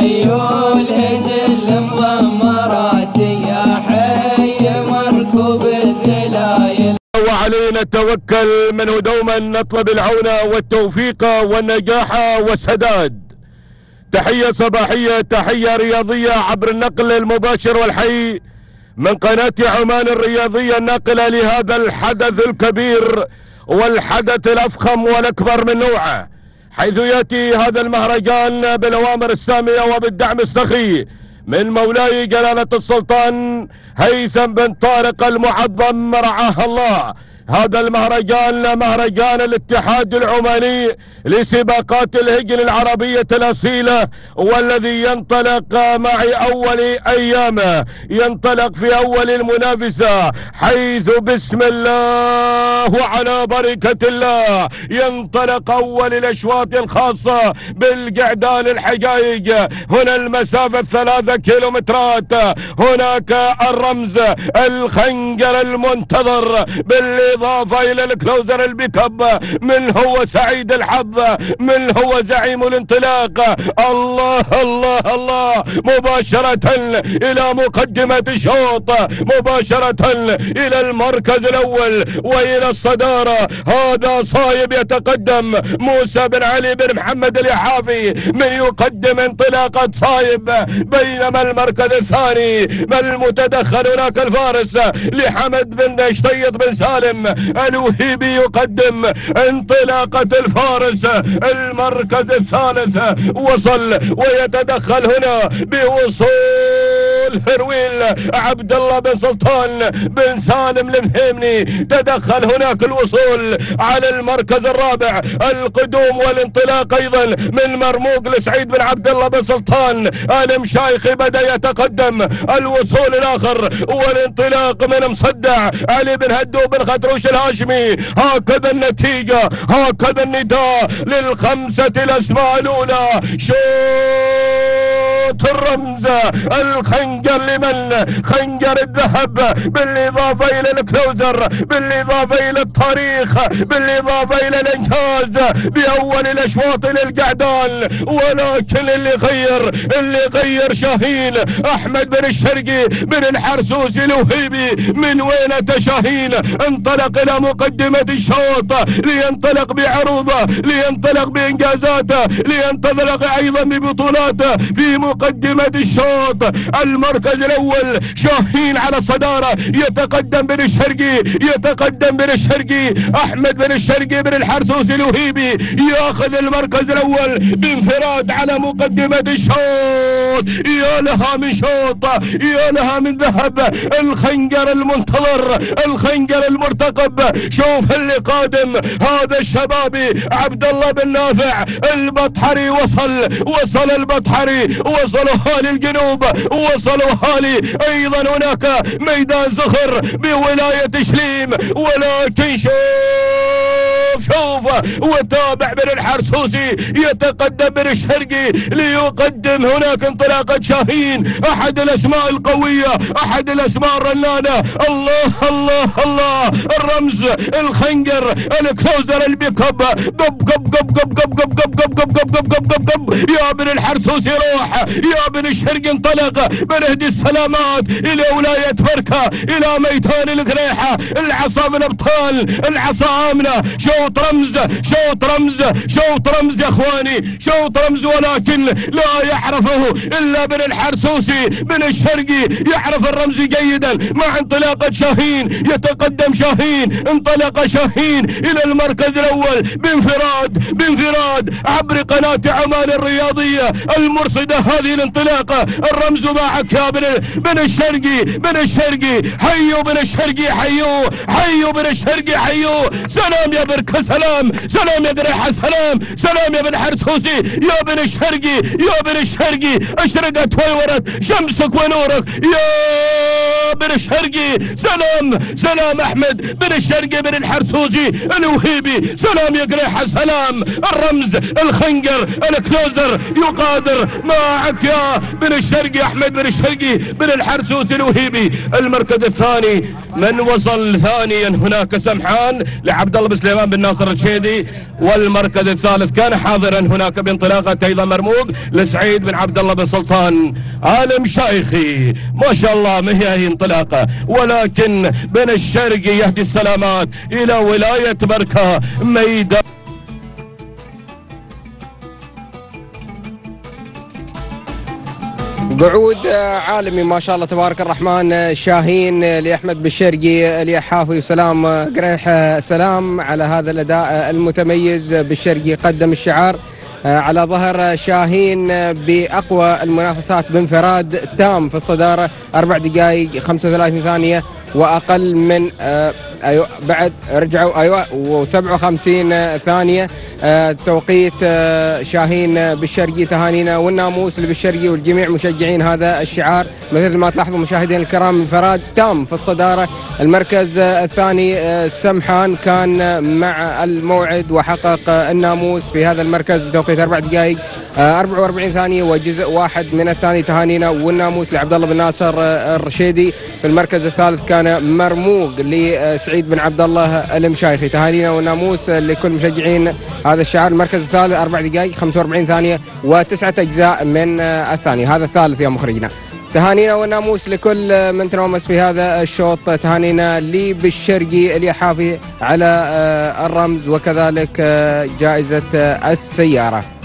خيول هجل مضمرات يا حي مركوب الذلايل. وعلينا التوكل منه دوما نطلب العون والتوفيق والنجاح والسداد. تحية صباحية، تحية رياضية عبر النقل المباشر والحي من قناة عمان الرياضية الناقلة لهذا الحدث الكبير والحدث الأفخم والأكبر من نوعه، حيث يأتي هذا المهرجان بالأوامر السامية وبالدعم السخي من مولاي جلالة السلطان هيثم بن طارق المعظم رعاه الله. هذا المهرجان مهرجان الاتحاد العماني لسباقات الهجن العربية الأصيلة، والذي ينطلق مع أول أيامه، ينطلق في أول المنافسة، حيث بسم الله وعلى بركة الله ينطلق أول الأشواط الخاصة بالقعدان الحقائق. هنا المسافة 3 كيلومترات، هناك الرمز الخنجر المنتظر بالإضافة إلى الكلوزر البيك اب، من هو سعيد الحظ، من هو زعيم الانطلاق. الله الله الله، مباشرة إلى مقدمة الشوط، مباشرة إلى المركز الأول وإلى الصدارة. هذا صايب يتقدم، موسى بن علي بن محمد اليحافي من يقدم انطلاقة صايب، بينما المركز الثاني من المتدخل هناك الفارس لحمد بن شطيط بن سالم الوهيبي يقدم انطلاقة الفارس. المركز الثالث وصل ويتدخل هنا بوصول هرويل عبد الله بن سلطان بن سالم المهيمني، تدخل هناك الوصول على المركز الرابع. القدوم والانطلاق ايضا من مرموق لسعيد بن عبد الله بن سلطان المشايخي بدأ يتقدم. الوصول الاخر والانطلاق من مصدع علي بن هدو بن خدروش الهاشمي. هكذا النتيجة، هكذا النداء للخمسة الاسماء الاولى. شوط الرمز الخنجر لمن؟ خنجر الذهب، بالاضافة الى الكلوزر، بالاضافة الى التاريخ، بالاضافة الى الانجاز باول الاشواط للقعدان. ولكن اللي غير شاهين احمد بن الشرقي بن الحرسوسي الوهيبي. من وين شاهين؟ انطلق الى مقدمة الشوط لينطلق بعروضه، لينطلق بانجازاته، لينطلق ايضا ببطولاته في مقدمة الشوط. المركز الاول شاهين على الصدارة، يتقدم بن الشرقي، يتقدم بن الشرقي احمد بن الشرقي بن الحرسوسي الوهيبي، ياخذ المركز الاول بانفراد على مقدمة الشوط. يا لها من شوط، يا لها من ذهب. الخنجر المنتظر، الخنجر المرتقب. شوف اللي قادم، هذا الشبابي عبد الله بن نافع البطحري. وصل البطحري، وصلوا اهالي الجنوب، وصلوا اهالي ايضا هناك ميدان زخر بولاية شليم. ولكن شوف وتابع بن الحرسوسي، يتقدم بن الشرقي ليقدم هناك انطلاقة شاهين، احد الاسماء القوية، احد الاسماء الرنانة. الله الله الله، الرمز الخنجر الكلوزر البيك اب. قب قب قب قب قب قب قب قب قب قب قب قب قب قب. يا بن الحرسوسي روح، يا بن الشرقي انطلق. بنهدي السلامات الى ولاية بركة، الى ميدان القريحة. العصا من ابطال، العصا امنة. شوط رمز، شوط رمز، شوط رمز يا اخواني، شوط رمز. ولكن لا يعرفه الا بن الحرسوسي بن الشرقي، يعرف الرمز جيدا. مع انطلاقة شاهين يتقدم شاهين، انطلق شاهين الى المركز الاول بانفراد عبر قناة عمان الرياضية المرصدة هذه الانطلاقة. الرمز معك يا بن الشرقي، بن الشرقي. حيوا بن الشرقي، حيوا بن الشرقي، حيوا. سلام يا بركة، سلام، سلام يا قريحة، سلام، سلام يا بن حرسوسي، يا بن الشرقي، يا بن الشرقي. اشرقت ويورت شمسك ونورك يا بن الشرقي، سلام أحمد بن الشرقي بن الحرسوسي الوهيبي، سلام يا قريحة، سلام الرمز الخنقر الكلوزر يقادر معك يا بن الشرقي، أحمد بن الشرقي بن الحرسوسي الوهيبي. المركز الثاني من وصل ثانيا هناك سمحان لعبد الله بن سليمان بن ناصر الشيدي، والمركز الثالث كان حاضرا هناك بانطلاقة ايضا مرموق لسعيد بن عبد الله بن سلطان عالم شايخي. ما شاء الله ما هي انطلاقة، ولكن بن الشرقي يهدي السلامات الى ولاية بركة ميدان. قعود عالمي ما شاء الله تبارك الرحمن. شاهين لأحمد بالشرقي اليحافي وسلام قريح، سلام على هذا الأداء المتميز. بالشرقي قدم الشعار على ظهر شاهين بأقوى المنافسات بانفراد تام في الصدارة، 4 دقائق 35 ثانية وأقل من بعد رجعوا و57 ثانية توقيت شاهين بالشرقي. تهانينا والناموس بالشرقي والجميع مشجعين هذا الشعار. مثل ما تلاحظوا مشاهدينا الكرام انفراد تام في الصدارة. المركز الثاني سمحان كان مع الموعد وحقق الناموس في هذا المركز بتوقيت 4 دقائق 44 ثانية وجزء واحد من الثاني. تهانينا والناموس لعبد الله بن ناصر الرشيدي. في المركز الثالث كان مرموق لسعيد بن عبد الله المشايخي. تهانينا والناموس لكل مشجعين هذا الشعار. المركز الثالث 4 دقائق 45 ثانية و9 أجزاء من الثاني. هذا الثالث يا مخرجنا. تهانينا والناموس لكل من تنافس في هذا الشوط. تهانينا لي بالشرقي اليحافي على الرمز وكذلك جائزة السيارة.